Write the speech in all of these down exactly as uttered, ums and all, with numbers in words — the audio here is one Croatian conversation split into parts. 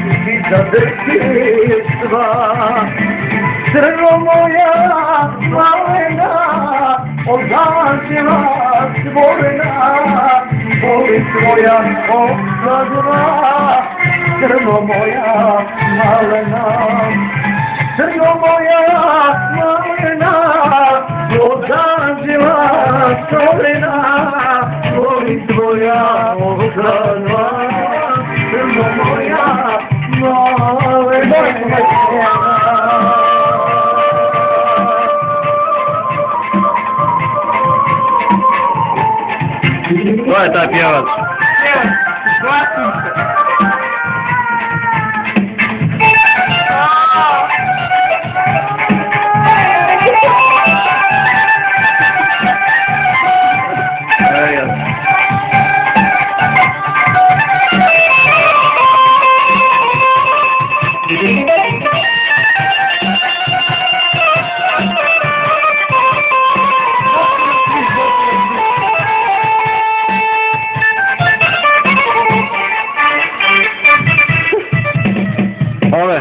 za detinjstva. Crno moja malena, odaziva stvorena, voli tvoja okladva. Crno moja malena, crno moja malena, odaziva stvorena, voli tvoja okladva. Crno moja malena. Ko je taj pjevač? Evo, glasim se. Ove.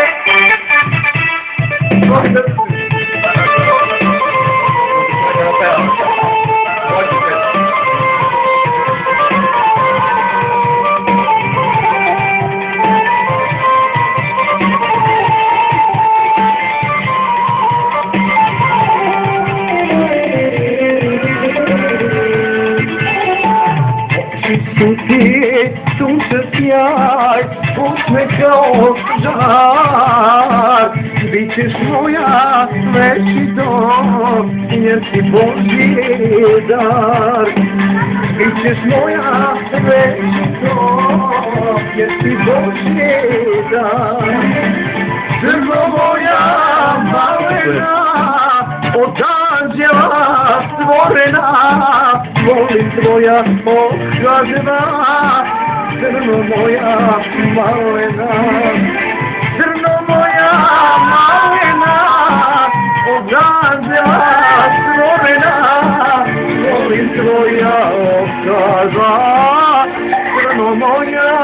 Ti sunce sjaj, usne kao žar, bit ćeš moja veći dom, jer si Božji dar. Bit ćeš moja veći dom, jer si Božji dar. Crno moja malena, od anđela stvorena, volim tvoja okladva. Crno moja malena, crno moja malena, od anđela stvorena, volim tvoja okladva. Crno moja